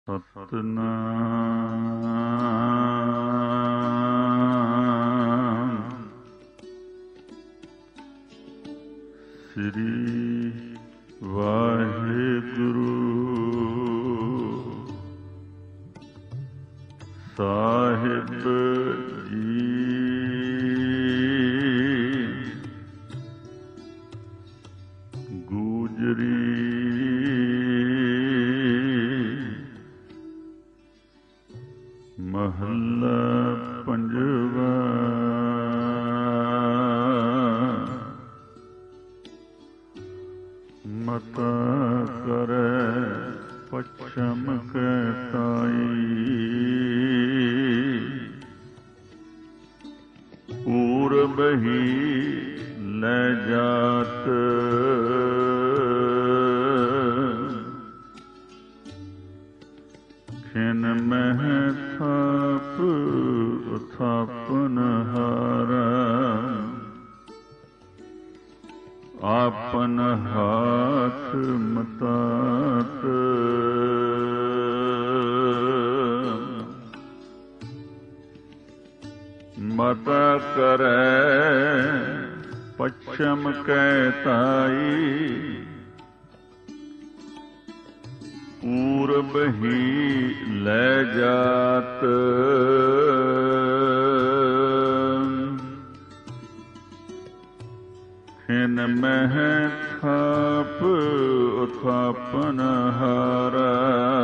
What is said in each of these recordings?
ਸਤਿਨਾਮ ਸ੍ਰੀ ਵਾਹਿਗੁਰੂ ਸਾਹਿਬ ਜੀ। ਗੂਜਰੀ ਮਹੱਲਾ ਪੰਜਵਾ। ਮਤਾ ਕਰੈ ਪਛਮ ਕੈ ਤਾਈ, ਪੂਰਬ ਹੀ ਲੈ ਜਾਤ। ਖਿਨ ਮਹਿ ਥਾਪ ਥਾਪਨ ਹਾਰਾ, ਆਪਨ ਹਾਥ ਮਤਾਤ। ਮਤਾ ਕਰੈ ਪਛਮ ਕੈ ਤਾਈ, ਪੂਰਬ ਹੀ ਲੈ ਜਾਤ। ਖਿਨ ਮਹਿ ਥਾਪ ਥਾਪਨ ਹਾਰਾ,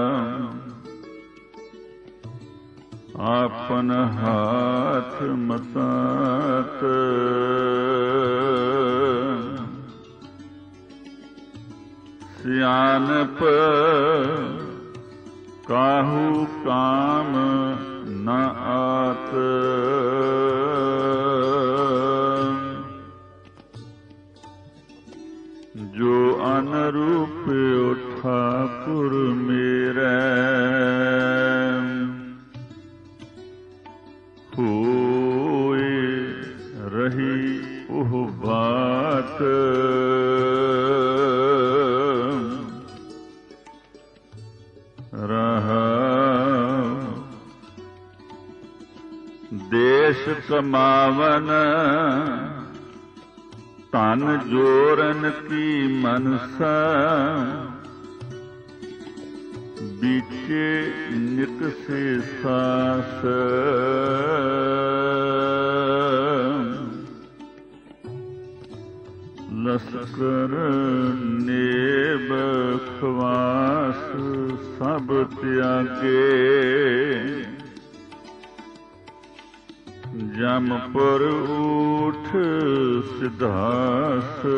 ਆਪਨ ਹਾਥ ਮਤਾਤ। ਸਿਆਣਪ ਕਾਹੂ ਕਾਮ ਨ ਆਤ, ਜੋ ਅਨਰੂਪਿਓ ਠਾਕੁਰ ਮੇਰੇ। ਹੋਏ ਰਹੀ ਉਹ ਬਾਤ, ਦੇਸ਼ ਕਮਾਵਨ ਧਨ ਜੋਰਨ ਕੀ ਮਨਸਾ, ਬਿਚੇ ਨਿਕਸੇ ਸਾਸ। ਲਸਕਰ ਨੇਬ ਖਵਾਸ ਸਭ ਤਿਆਗੇ, ਜਮਪੁਰ ਊਠ ਸਿਧਾਸ।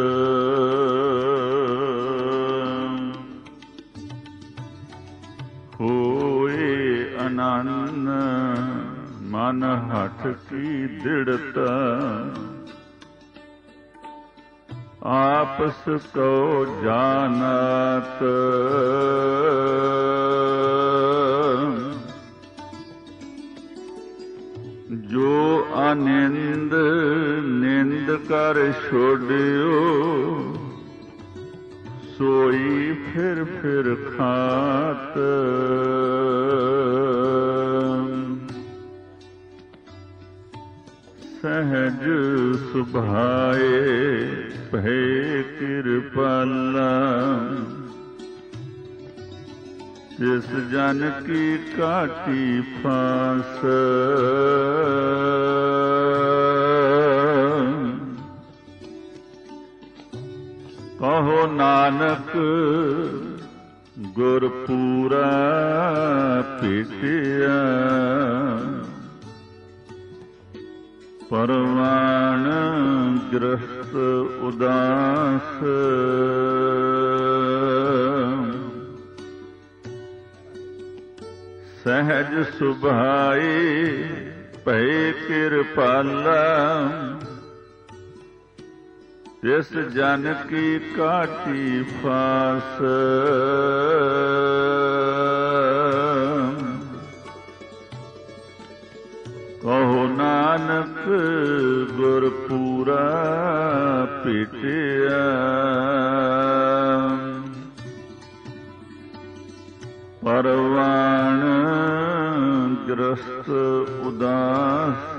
ਹੋਏ ਅਨੰਨ ਮਨ ਹਠ ਕੀ ਦ੍ਰਿੜਤਾ, ਆਪਸ ਕੋ ਜਾਨਾਤ। ਜੋ ਅਨਿੰਦ ਨਿੰਦ ਕਰ ਛੋੜਿਓ, ਸੋਈ ਫਿਰ ਫਿਰ ਖਾਤ। ਸਹਿਜ ਸੁਭਾਏ ਭੈ ਕਿਰਪਾਲਾ, ਜਿਸ ਜਨ ਕੀ ਕਾਟੀ ਫਾਸ। ਕਹੋ ਨਾਨਕ ਗੁਰ ਪੂਰਾ ਭੇਟਿਆ, ਪਰਵਾਣ ਗ੍ਰਸਤ ਉਦਾਸ। ਸਹਿਜ ਸੁਭਾਏ ਭੈ ਕਿਰਪਾਲਾ, ਜਿਸ ਜਨ ਕੀ ਕਾਟੀ ਫਾਸ। ਕਹੋ ਨਾਨਕ ਗੁਰ ਪੂਰਾ ਭੇਟਿਆ, ਪਰਵਾ ਪ੍ਰਾਣ ਗ੍ਰਸਤ ਉਦਾਸ,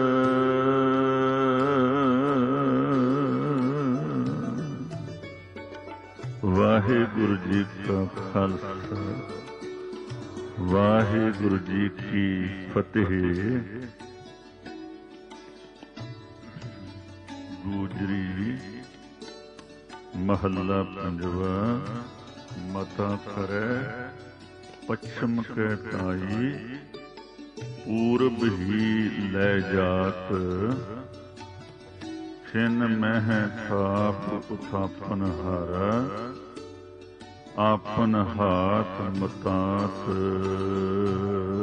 ਵਾਹਿਗੁਰੂ ਜੀ ਕਾ ਖਾਲਸਾ, ਵਾਹਿਗੁਰੂ ਜੀ ਕੀ ਫਤਿਹ। ਗੂਜਰੀ ਮਹੱਲਾ ਪੰਜਵਾ। ਮਤਾ ਕਰੈ ਪੱਛਮ ਕੈ ਤਾਈ, ਪੂਰਬ ਹੀ ਲੈ ਜਾਤ, ਛਿਨ ਮਹਿ ਥਾਪ ਉਥਾਪਨ ਹਾਰਾ, ਆਪਨ ਹਾਥ ਮਤਾਤ।